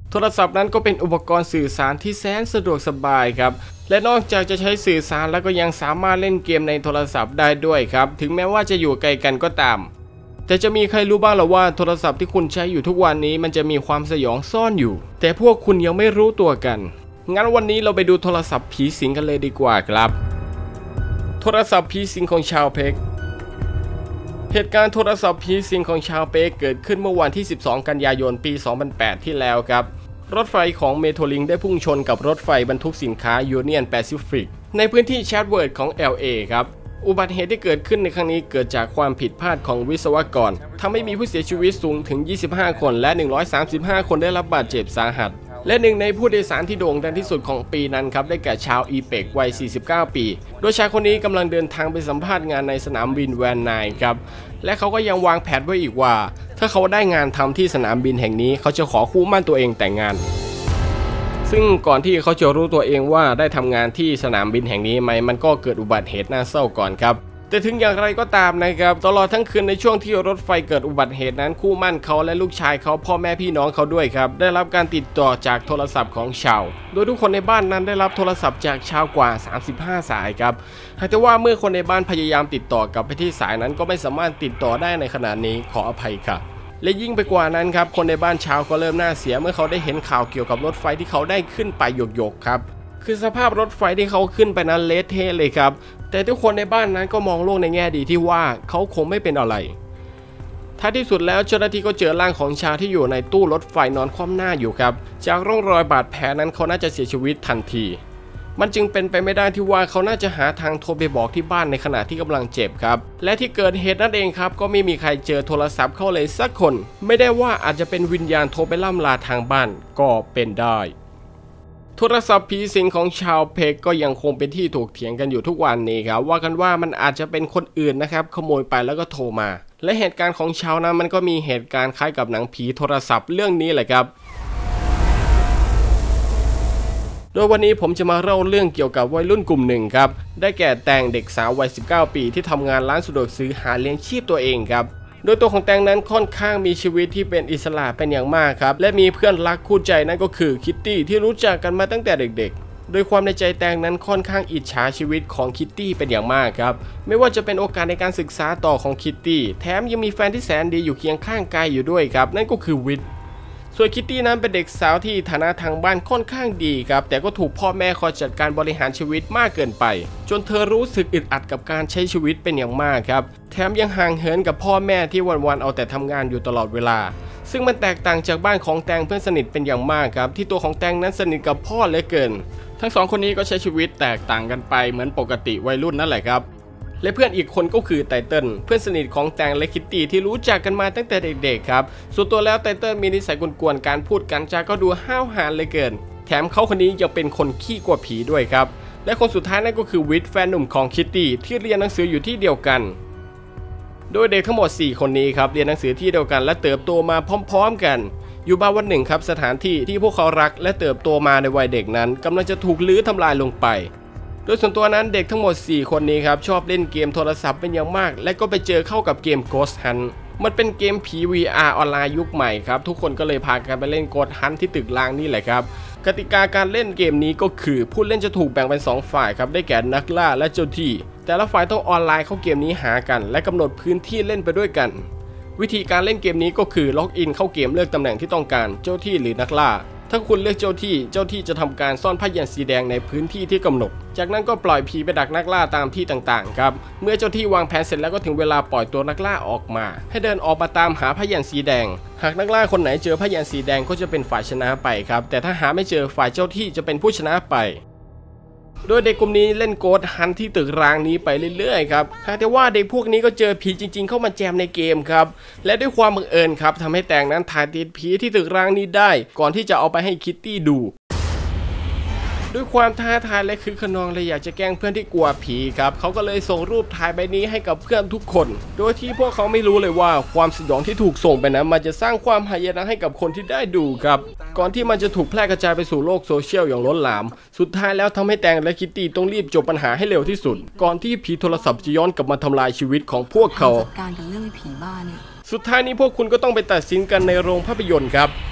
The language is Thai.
โทรศัพท์นั้นก็เป็นอุปกรณ์สื่อสารที่แสนสะดวกสบายครับและนอกจากจะใช้สื่อสารแล้วก็ยังสามารถเล่นเกมในโทรศัพท์ได้ด้วยครับถึงแม้ว่าจะอยู่ไกลกันก็ตามแต่จะมีใครรู้บ้างหรอว่าโทรศัพท์ที่คุณใช้อยู่ทุกวันนี้มันจะมีความสยองซ่อนอยู่แต่พวกคุณยังไม่รู้ตัวกันงั้นวันนี้เราไปดูโทรศัพท์ผีสิงกันเลยดีกว่าครับโทรศัพท์ผีสิงของชาวเพกเหตุการณ์โทรศัพท์ผีสิงของชาวเพกเกิดขึ้นเมื่อวันที่12กันยายนปี2008ที่แล้วครับรถไฟของเมโทรลิงได้พุ่งชนกับรถไฟบรรทุกสินค้ายูเนียนแปซิฟิกในพื้นที่แชดเวิร์ดของ LA ครับอุบัติเหตุที่เกิดขึ้นในครั้งนี้เกิดจากความผิดพลาดของวิศวกรทำให้มีผู้เสียชีวิตสูงถึง25คนและ135คนได้รับบาดเจ็บสาหัสและหนึ่งในผู้โดยสารที่โด่งดังที่สุดของปีนั้นครับได้แก่ชาวอีเปกวัย49ปีโดยชายคนนี้กำลังเดินทางไปสัมภาษณ์งานในสนามบินแวนไนน์ครับและเขาก็ยังวางแผนไว้อีกว่าถ้าเขาได้งานทำที่สนามบินแห่งนี้เขาจะขอคู่มั่นตัวเองแต่งงานซึ่งก่อนที่เขาจะรู้ตัวเองว่าได้ทำงานที่สนามบินแห่งนี้ไหมมันก็เกิดอุบัติเหตุน่าเศร้าก่อนครับแต่ถึงอย่างไรก็ตามนะครับตลอดทั้งคืนในช่วงที่รถไฟเกิดอุบัติเหตุนั้นคู่มั่นเขาและลูกชายเขาพ่อแม่พี่น้องเขาด้วยครับได้รับการติดต่อจากโทรศัพท์ของชาวโดยทุกคนในบ้านนั้นได้รับโทรศัพท์จากชาวกว่า35สายครับหากแต่ว่าเมื่อคนในบ้านพยายามติดต่อกลับไปที่สายนั้นก็ไม่สามารถติดต่อได้ในขณะนี้ขออภัยค่ะและยิ่งไปกว่านั้นครับคนในบ้านชาวก็เริ่มน่าเสียเมื่อเขาได้เห็นข่าวเกี่ยวกับรถไฟที่เขาได้ขึ้นไปหยกๆครับคือสภาพรถไฟที่เขาขึ้นไปนั้นเละเทะเลยครับแต่ทุกคนในบ้านนั้นก็มองโลกในแง่ดีที่ว่าเขาคงไม่เป็นอะไรท้ายที่สุดแล้วเจ้าหน้าที่ก็เจอร่างของชาวที่อยู่ในตู้รถไฟนอนคว่ำหน้าอยู่ครับจากร่องรอยบาดแผลนั้นเขาน่าจะเสียชีวิตทันทีมันจึงเป็นไปไม่ได้ที่ว่าเขาน่าจะหาทางโทรไปบอกที่บ้านในขณะที่กำลังเจ็บครับและที่เกิดเหตุนั่นเองครับก็ไม่มีใครเจอโทรศัพท์เข้าเลยสักคนไม่ได้ว่าอาจจะเป็นวิญญาณโทรไปล่ำลาทางบ้านก็เป็นได้โทรศัพท์ผีสิงของชาวเพกก็ยังคงเป็นที่ถกเถียงกันอยู่ทุกวันนี้ครับว่ากันว่ามันอาจจะเป็นคนอื่นนะครับขโมยไปแล้วก็โทรมาและเหตุการณ์ของชาวนั้นมันก็มีเหตุการณ์คล้ายกับหนังผีโทรศัพท์เรื่องนี้แหละครับโดยวันนี้ผมจะมาเล่าเรื่องเกี่ยวกับวัยรุ่นกลุ่มหนึ่งครับได้แก่แตงเด็กสาววัย19ปีที่ทำงานร้านสะดวกซื้อหาเลี้ยงชีพตัวเองครับโดยตัวของแตงนั้นค่อนข้างมีชีวิตที่เป็นอิสระเป็นอย่างมากครับและมีเพื่อนรักคู่ใจนั่นก็คือคิตตี้ที่รู้จักกันมาตั้งแต่เด็กๆโดยความในใจแตงนั้นค่อนข้างอิจฉาชีวิตของคิตตี้เป็นอย่างมากครับไม่ว่าจะเป็นโอกาสในการศึกษาต่อของคิตตี้แถมยังมีแฟนที่แสนดีอยู่เคียงข้างกายอยู่ด้วยครับนั่นก็คือวิทส่วนคิตตี้นั้นเป็นเด็กสาวที่ฐานะทางบ้านค่อนข้างดีครับแต่ก็ถูกพ่อแม่คอยจัดการบริหารชีวิตมากเกินไปจนเธอรู้สึกอึดอัดกับการใช้ชีวิตเป็นอย่างมากครับแถมยังห่างเหินกับพ่อแม่ที่วันๆเอาแต่ทำงานอยู่ตลอดเวลาซึ่งมันแตกต่างจากบ้านของแตงเพื่อนสนิทเป็นอย่างมากครับที่ตัวของแตงนั้นสนิทกับพ่อเหลือเกินทั้งสองคนนี้ก็ใช้ชีวิตแตกต่างกันไปเหมือนปกติวัยรุ่นนั่นแหละครับและเพื่อนอีกคนก็คือไตเติ้ลเพื่อนสนิทของแตงและคิตตี้ที่รู้จักกันมาตั้งแต่เด็กๆครับส่วนตัวแล้วไตเติ้ลมีนิสัยกวนๆการพูดกันจาก็ดูห้าวหาญเลยเกินแถมเขาคนนี้ยังเป็นคนขี้กลัวผีด้วยครับและคนสุดท้ายนั่นก็คือวิทแฟนหนุ่มของคิตตี้ที่เรียนหนังสืออยู่ที่เดียวกันโดยเด็กทั้งหมด4คนนี้ครับเรียนหนังสือที่เดียวกันและเติบโตมาพร้อมๆกันอยู่มาวันหนึ่งครับสถานที่ที่พวกเขารักและเติบโตมาในวัยเด็กนั้นกำลังจะถูกลื้อทำลายลงไปโดยส่วนตัวนั้นเด็กทั้งหมด4คนนี้ครับชอบเล่นเกมโทรศัพท์เป็นอย่างมากและก็ไปเจอเข้ากับเกม Ghost Hunt มันเป็นเกมผี VR ออนไลน์ยุคใหม่ครับทุกคนก็เลยพากันไปเล่น Ghost Hunt ที่ตึกรางนี่แหละครับกติกาการเล่นเกมนี้ก็คือผู้เล่นจะถูกแบ่งเป็น2ฝ่ายครับได้แก่นักล่าและเจ้าที่แต่ละฝ่ายต้องออนไลน์เข้าเกมนี้หากันและกำหนดพื้นที่เล่นไปด้วยกันวิธีการเล่นเกมนี้ก็คือล็อกอินเข้าเกมเลือกตำแหน่งที่ต้องการเจ้าที่หรือนักล่าถ้าคุณเลือกเจ้าที่จะทำการซ่อนผ้ายันสีแดงในพื้นที่ที่กำหนดจากนั้นก็ปล่อยผีไปดักนักล่าตามที่ต่างๆครับเมื่อเจ้าที่วางแผนเสร็จแล้วก็ถึงเวลาปล่อยตัวนักล่าออกมาให้เดินออกมาตามหาผ้ายันสีแดงหากนักล่าคนไหนเจอผ้ายันสีแดงก็จะเป็นฝ่ายชนะไปครับแต่ถ้าหาไม่เจอฝ่ายเจ้าที่จะเป็นผู้ชนะไปโดยเด็กกลุ่มนี้เล่นโกดฮันที่ตึกร้างนี้ไปเรื่อยๆครับแต่ว่าเด็กพวกนี้ก็เจอผีจริงๆเข้ามาแจมในเกมครับและด้วยความบังเอิญครับทำให้แตงนั้นถ่ายติดผีที่ตึกร้างนี้ได้ก่อนที่จะเอาไปให้คิตตี้ดูด้วยความท้าทายและคึกขนองเลยอยากจะแกล้งเพื่อนที่กลัวผีครับเขาก็เลยส่งรูปถ่ายใบนี้ให้กับเพื่อนทุกคนโดยที่พวกเขาไม่รู้เลยว่าความสยองที่ถูกส่งไปนั้นมันจะสร้างความหายนะให้กับคนที่ได้ดูครับก่อนที่มันจะถูกแพร่กระจายไปสู่โลกโซเชียลอย่างล้นหลามสุดท้ายแล้วทำให้แตงและคิตตี้ต้องรีบจบปัญหาให้เร็วที่สุดก่อนที่ผีโทรศัพท์จะย้อนกลับมาทำลายชีวิตของพวกเขาจัดการกับเรื่องผีบ้าเนี่ยสุดท้ายนี้พวกคุณก็ต้องไปตัดสินกันในโรงภาพยนตร์ครับ